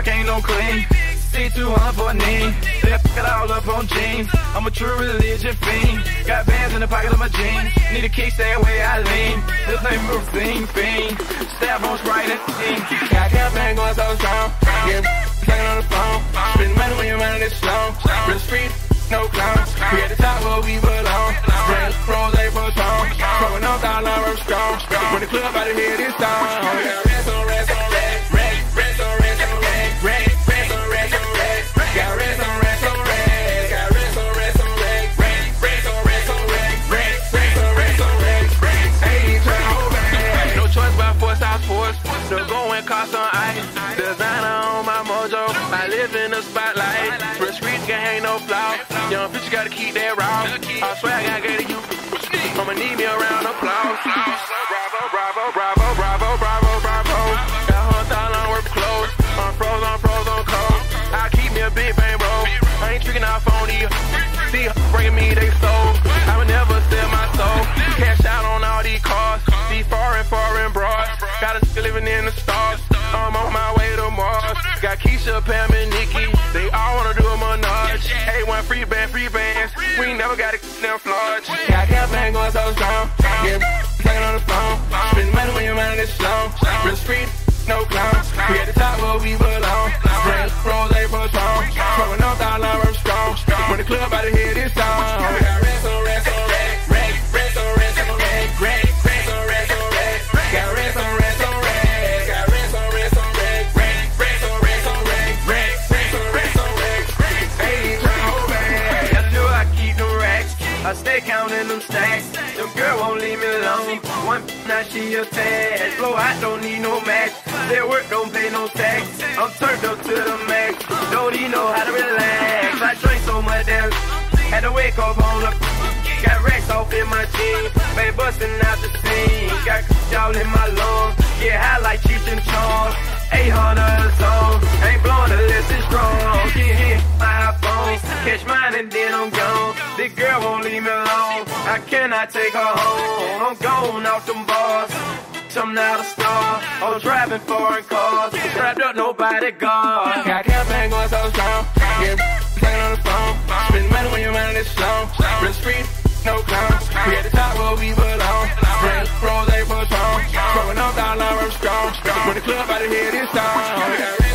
truck ain't no clean. C200 for a knee. They fuck it all up on jeans. I'm a true religion fiend. Got bands in the pocket of my jeans. Need a kickstand way I lean. This ain't routine fiend. Stab on Sprite and team. Got campaign going so strong. Yeah, playing on the phone. Spend money when your mind is slow. Real street, no clowns. We at the top where we belong. Brand pros, they for strong. Throwing up all our strong. When the club out of here, this song. Rest on rest on rest. Rest on rest on rest. Rest on rest on rest. Got rest on rest on rest. Got rest on rest on rest. Rest on rest on rest. Rest on rest on rest. Ain't trying to hold back. No choice but force, I force. So go and cost on ice. Designer on my mojo. I live in the spotlight. Real street gang ain't no flaw. Young bitch, you gotta keep that raw. I swear I gotta get to you. I'ma need me a round of applause. Bravo, bravo, bravo, bravo, bravo, bravo. Got Hoth all on work clothes. On froze, on cold. I keep me a big bang roll. I ain't tricking off on these. See, bringing me they soul. I would never sell my soul. Cash out on all these cars. These foreign broads. Got a living in the stars. I'm on my way to Mars. Got Keisha, Pam, and Nikki. They all wanna do a menage. A1 free bands. We never got a them floods. Got campaign going so strong. Yeah, playing on the phone. Spend money when your mind is slow. Real street, no clowns. We at the top where we belong. Brand pros, they for strong. Throwing up all our strong. When the club out of here, this song. We got rest on rest on rest. Rest on rest on rest. Rest on rest on rest. Got rest on rest on rest. Got rest on rest on rest. Rest on rest on rest. Rest on rest on rest. Ain't trying to hold back. Gotta do I keep them racks. I stay counting them stacks. Them girl won't leave me alone. One now she attached. Blow out, don't need no match. Their work don't pay no tax. I'm turned up to the max. Don't even know how to relax. I drink so much that had to wake up on the. Got racks off in my jeans. Baby busting out the scene. Got y'all in my lungs. Get high like Cheech and Chong. 800 a song. Ain't blowing unless it's strong. Get hit my iPhone. Catch mine and then I'm gone. This girl won't leave me alone. I cannot take her home. I'm gone off them bars. I'm not a star. I'm driving foreign cars. Strapped up, nobody guard. Got campaign going so strong. Yeah, playing on the phone. Spend money when your mind is slow. Real street, no clowns. We at the top where we belong. Brand pros, they for strong. Throwing up all our strong. When the club out of here, this song.